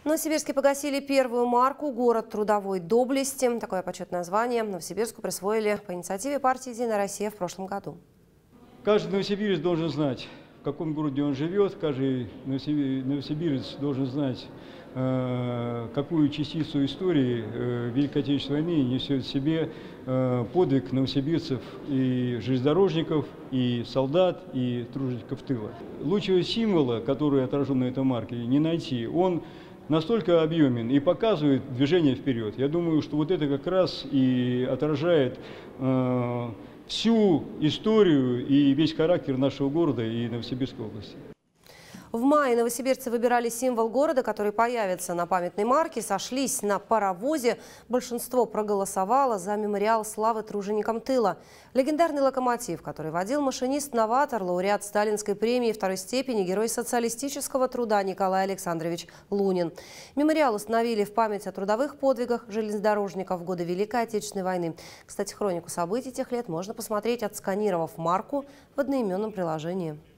В Новосибирске погасили первую марку «Город трудовой доблести». Такое почетное звание Новосибирску присвоили по инициативе партии «Единая Россия» в прошлом году. Каждый новосибирец должен знать, в каком городе он живет. Каждый новосибирец должен знать, какую частицу истории Великой Отечественной войны несет в себе подвиг новосибирцев и железнодорожников, и солдат, и тружеников тыла. Лучшего символа, который отражен на этой марке, не найти. Он настолько объемен и показывает движение вперед. Я думаю, что вот это как раз и отражает всю историю и весь характер нашего города и Новосибирской области. В мае новосибирцы выбирали символ города, который появится на памятной марке, сошлись на паровозе. Большинство проголосовало за мемориал славы труженикам тыла. Легендарный локомотив, который водил машинист-новатор, лауреат Сталинской премии второй степени, герой социалистического труда Николай Александрович Лунин. Мемориал установили в память о трудовых подвигах железнодорожников в годы Великой Отечественной войны. Кстати, хронику событий тех лет можно посмотреть, отсканировав марку в одноименном приложении.